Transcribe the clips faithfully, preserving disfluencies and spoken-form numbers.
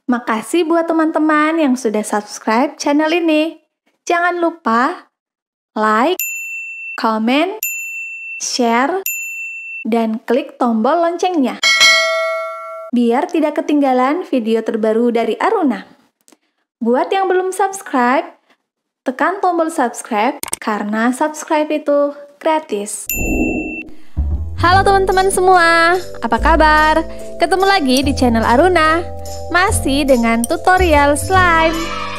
Makasih buat teman-teman yang sudah subscribe channel ini. Jangan lupa like, comment, share, dan klik tombol loncengnya, biar tidak ketinggalan video terbaru dari Aruna. Buat yang belum subscribe, tekan tombol subscribe karena subscribe itu gratis. Halo teman-teman semua, apa kabar? Ketemu lagi di channel Aruna, masih dengan tutorial slime.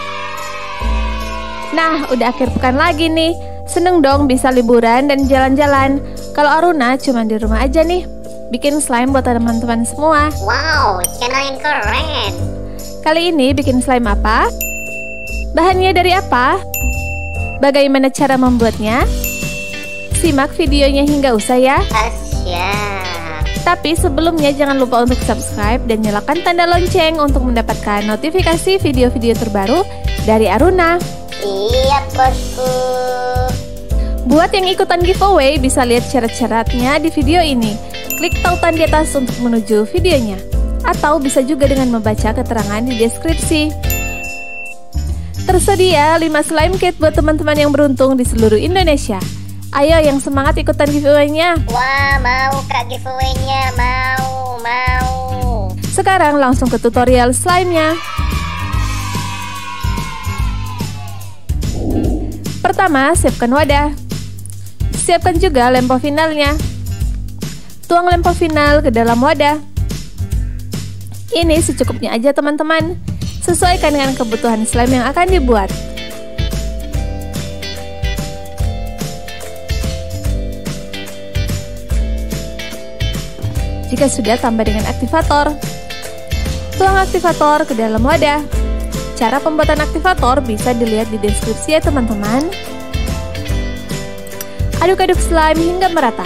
Nah, udah akhir pekan lagi nih. Seneng dong bisa liburan dan jalan-jalan. Kalau Aruna cuma di rumah aja nih, bikin slime buat teman-teman semua. Wow, channel yang keren. Kali ini bikin slime apa? Bahannya dari apa? Bagaimana cara membuatnya? Simak videonya hingga usai ya. Asyik. Tapi sebelumnya jangan lupa untuk subscribe dan nyalakan tanda lonceng untuk mendapatkan notifikasi video-video terbaru dari Aruna. Siap bosku. Buat yang ikutan giveaway bisa lihat syarat-syaratnya di video ini. Klik tautan di atas untuk menuju videonya. Atau bisa juga dengan membaca keterangan di deskripsi. Tersedia lima slime kit buat teman-teman yang beruntung di seluruh Indonesia. Ayo yang semangat ikutan giveaway-nya. Wah, mau kak giveaway-nya, mau, mau. Sekarang langsung ke tutorial slime-nya. Pertama, siapkan wadah. Siapkan juga lempo finalnya. Tuang lempo final ke dalam wadah. Ini secukupnya aja teman-teman. Sesuaikan dengan kebutuhan slime yang akan dibuat. Jika sudah, tambah dengan aktivator. Tuang aktivator ke dalam wadah. Cara pembuatan aktivator bisa dilihat di deskripsi ya teman-teman. Aduk-aduk slime hingga merata.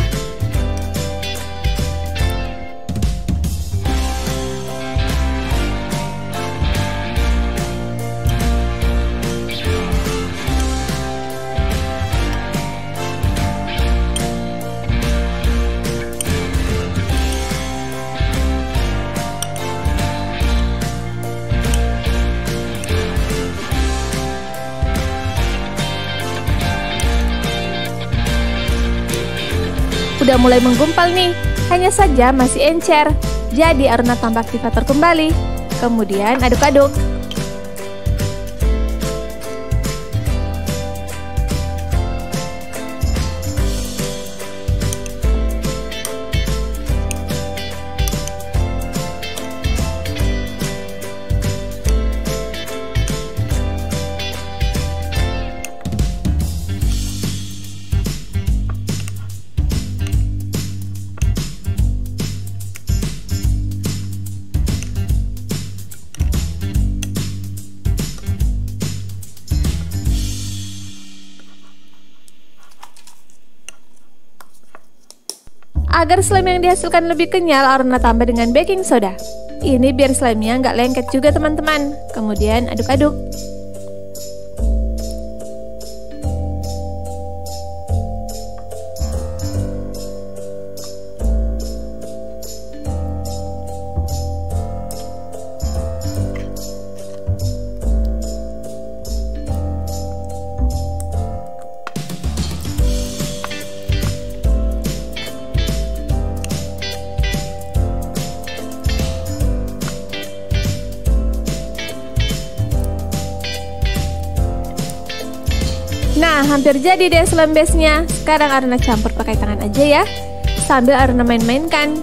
Udah mulai menggumpal nih, hanya saja masih encer. Jadi Aruna tambah aktivator kembali. Kemudian aduk-aduk. Agar slime yang dihasilkan lebih kenyal, Aruna tambah dengan baking soda. Ini biar slime-nya nggak lengket juga teman-teman. Kemudian aduk-aduk. Nah, hampir jadi deh slime base-nya. Sekarang Aruna campur pakai tangan aja ya, sambil Aruna main-mainkan.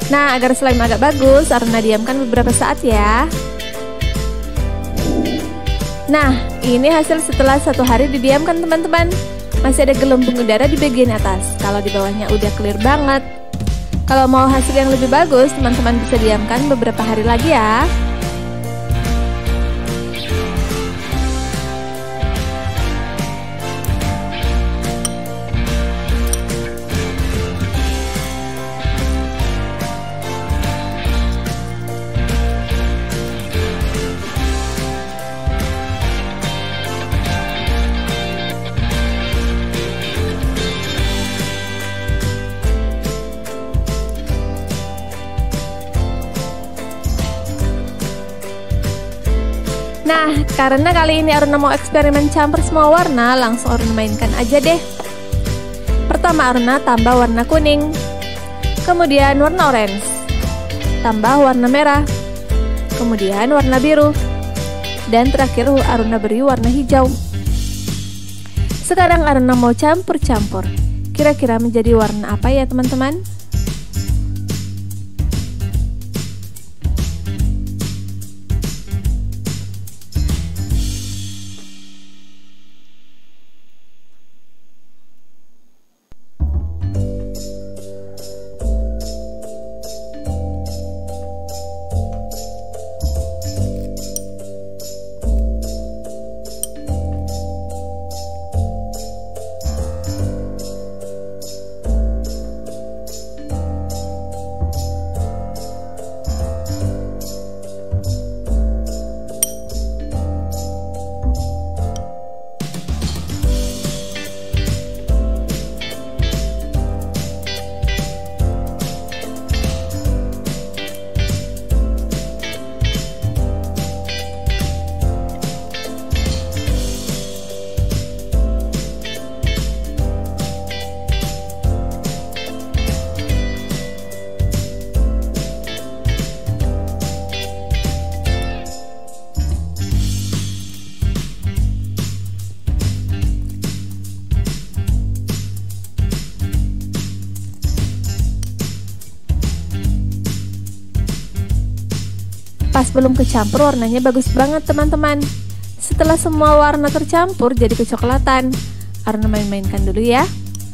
Nah, agar slime agak bagus, Aruna diamkan beberapa saat ya. Nah, ini hasil setelah satu hari didiamkan teman-teman. Masih ada gelembung udara di bagian atas. Kalau di bawahnya udah clear banget. Kalau mau hasil yang lebih bagus, teman-teman bisa diamkan beberapa hari lagi ya. Nah, karena kali ini Aruna mau eksperimen campur semua warna, langsung Aruna mainkan aja deh. Pertama Aruna tambah warna kuning, kemudian warna orange, tambah warna merah, kemudian warna biru, dan terakhir Aruna beri warna hijau. Sekarang Aruna mau campur-campur. Kira-kira menjadi warna apa ya teman-teman? Pas belum kecampur warnanya bagus banget teman-teman. Setelah semua warna tercampur jadi kecoklatan, Aruna main-mainkan dulu ya.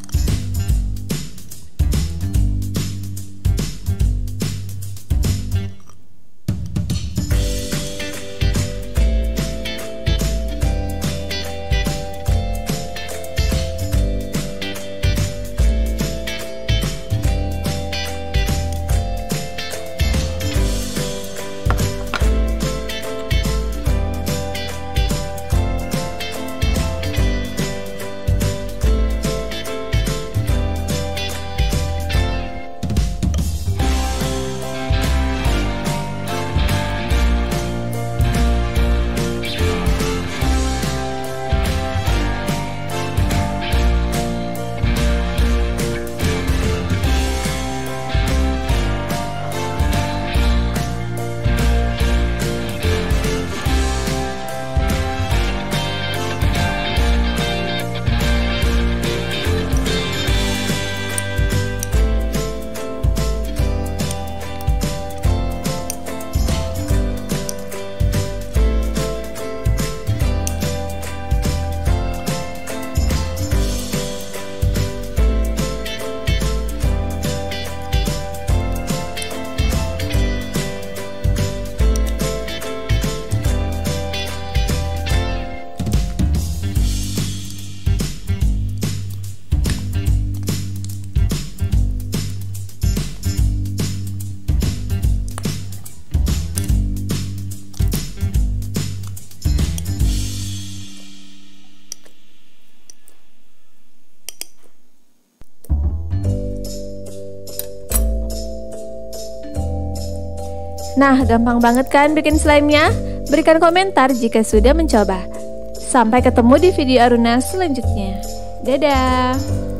Nah, gampang banget kan bikin slime-nya? Berikan komentar jika sudah mencoba. Sampai ketemu di video Aruna selanjutnya. Dadah!